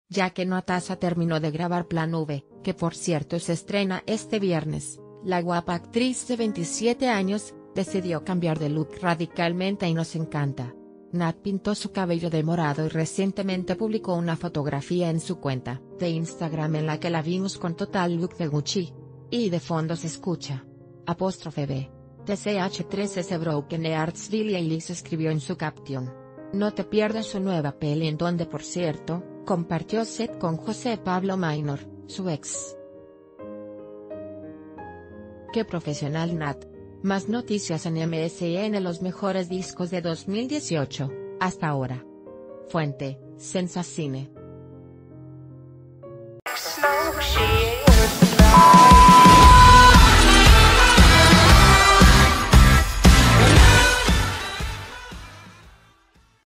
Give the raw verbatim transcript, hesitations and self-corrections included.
ya que Natasha terminó de grabar Plan V, que por cierto se estrena este viernes. La guapa actriz de veintisiete años, decidió cambiar de look radicalmente y nos encanta. Nat pintó su cabello de morado y recientemente publicó una fotografía en su cuenta de Instagram en la que la vimos con total look de Gucci. Y de fondo se escucha apóstrofe B. T C H tres S Broken Hearts. Billie Eilish escribió en su caption: no te pierdas su nueva peli, en donde por cierto, compartió set con José Pablo Maynor, su ex. ¡Qué profesional Nat! Más noticias en M S N. Los mejores discos de dos mil dieciocho, hasta ahora. Fuente: Sensacine.